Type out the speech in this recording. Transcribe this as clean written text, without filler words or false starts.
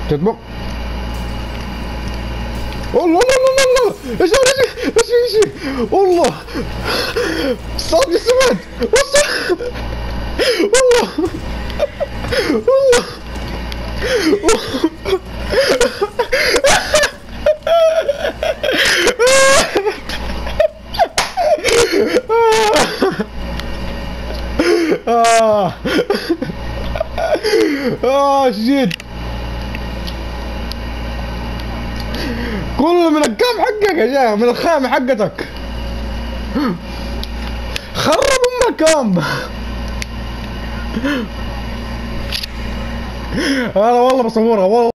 تطبق. الله الله الله الله، ايش ايش والله صادق سمعت والله والله شيت كله من الكام حقك يا جاي، من الخامة حقتك. خرب ام الكام. انا والله بصورها والله.